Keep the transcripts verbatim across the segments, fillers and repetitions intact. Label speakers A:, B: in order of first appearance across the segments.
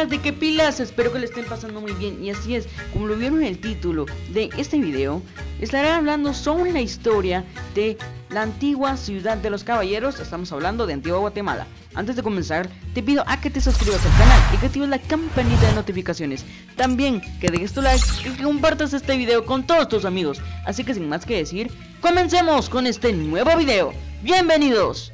A: amigas de qué pilas, espero que le estén pasando muy bien. Y así es, como lo vieron en el título de este video, estaré hablando sobre la historia de la antigua ciudad de los caballeros. Estamos hablando de Antigua Guatemala. Antes de comenzar, te pido a que te suscribas al canal y que actives la campanita de notificaciones. También que dejes tu like y que compartas este video con todos tus amigos. Así que sin más que decir, comencemos con este nuevo video. ¡Bienvenidos!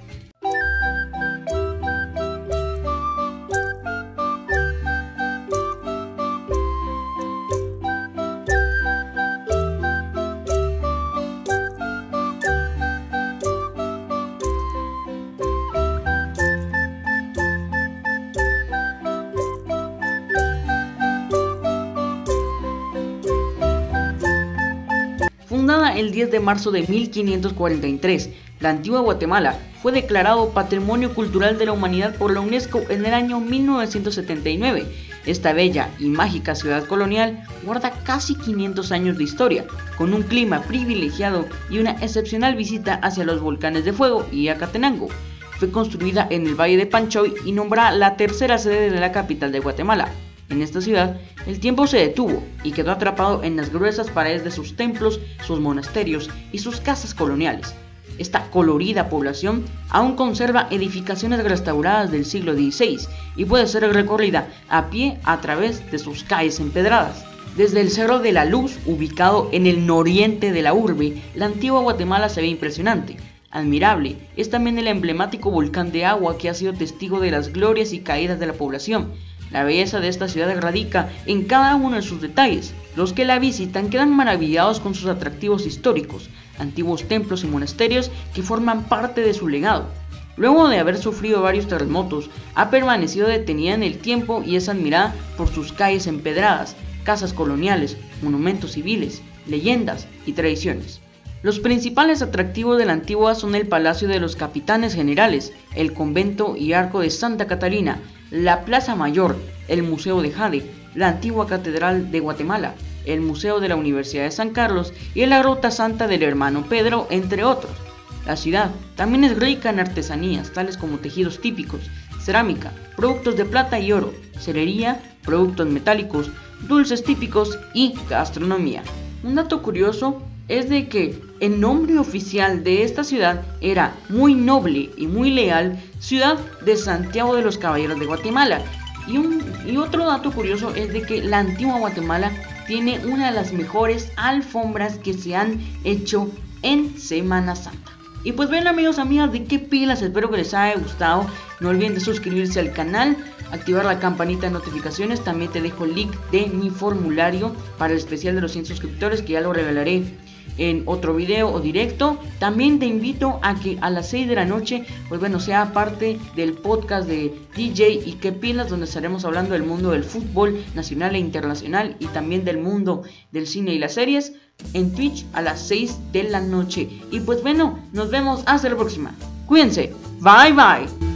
A: Fundada el diez de marzo de mil quinientos cuarenta y tres, la Antigua Guatemala fue declarado Patrimonio Cultural de la Humanidad por la UNESCO en el año mil novecientos setenta y nueve. Esta bella y mágica ciudad colonial guarda casi quinientos años de historia, con un clima privilegiado y una excepcional visita hacia los volcanes de Fuego y Acatenango. Fue construida en el Valle de Panchoy y nombrada la tercera sede de la capital de Guatemala. En esta ciudad, el tiempo se detuvo y quedó atrapado en las gruesas paredes de sus templos, sus monasterios y sus casas coloniales. Esta colorida población aún conserva edificaciones restauradas del siglo dieciséis y puede ser recorrida a pie a través de sus calles empedradas. Desde el Cerro de la Luz, ubicado en el nororiente de la urbe, la Antigua Guatemala se ve impresionante. Admirable es también el emblemático volcán de agua que ha sido testigo de las glorias y caídas de la población. La belleza de esta ciudad radica en cada uno de sus detalles. Los que la visitan quedan maravillados con sus atractivos históricos, antiguos templos y monasterios que forman parte de su legado. Luego de haber sufrido varios terremotos, ha permanecido detenida en el tiempo y es admirada por sus calles empedradas, casas coloniales, monumentos civiles, leyendas y tradiciones. Los principales atractivos de la Antigua son el Palacio de los Capitanes Generales, el Convento y Arco de Santa Catalina, la Plaza Mayor, el Museo de Jade, la Antigua Catedral de Guatemala, el Museo de la Universidad de San Carlos y la Ruta Santa del Hermano Pedro, entre otros. La ciudad también es rica en artesanías, tales como tejidos típicos, cerámica, productos de plata y oro, cerería, productos metálicos, dulces típicos y gastronomía. Un dato curioso es de que el nombre oficial de esta ciudad era Muy Noble y Muy Leal Ciudad de Santiago de los Caballeros de Guatemala. Y, un, y otro dato curioso es de que la Antigua Guatemala tiene una de las mejores alfombras que se han hecho en Semana Santa. Y pues bien, amigos, amigas, de qué pilas, espero que les haya gustado. No olviden de suscribirse al canal, activar la campanita de notificaciones. También te dejo el link de mi formulario para el especial de los cien suscriptores, que ya lo revelaré en otro video o directo. También te invito a que a las seis de la noche, pues bueno, sea parte del podcast de D J y qué pilas, donde estaremos hablando del mundo del fútbol nacional e internacional y también del mundo del cine y las series, en Twitch a las seis de la noche. Y pues bueno, nos vemos hasta la próxima. Cuídense, bye bye.